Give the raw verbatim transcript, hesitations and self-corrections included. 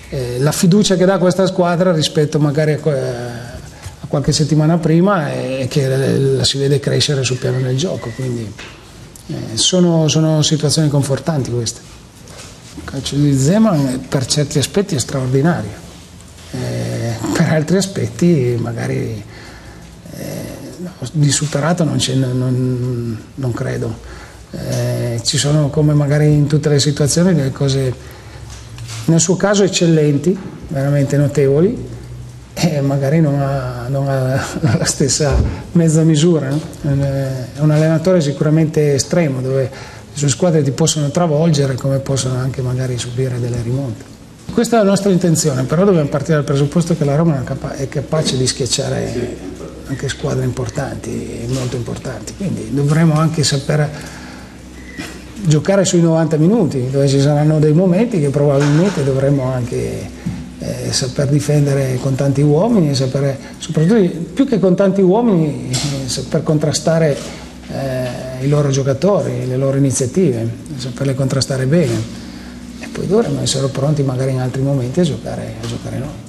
eh, la fiducia che dà questa squadra rispetto magari a, a qualche settimana prima è che la, la si vede crescere sul piano del gioco, quindi eh, sono, sono situazioni confortanti queste. Il calcio di Zeman per certi aspetti è straordinario, eh, per altri aspetti magari eh, no, di superato non, non, non credo. Eh, ci sono, come magari in tutte le situazioni, delle cose nel suo caso eccellenti, veramente notevoli, e magari non ha, non ha la stessa mezza misura, no? È un allenatore sicuramente estremo, dove le sue squadre ti possono travolgere come possono anche magari subire delle rimonte. Questa è la nostra intenzione, però dobbiamo partire dal presupposto che la Roma è capace di schiacciare anche squadre importanti, molto importanti, quindi dovremo anche sapere giocare sui novanta minuti, dove ci saranno dei momenti che probabilmente dovremo anche eh, saper difendere con tanti uomini, e sapere, soprattutto più che con tanti uomini, eh, saper contrastare eh, i loro giocatori, le loro iniziative, saperle contrastare bene, e poi dovremo essere pronti magari in altri momenti a giocare, a giocare noi.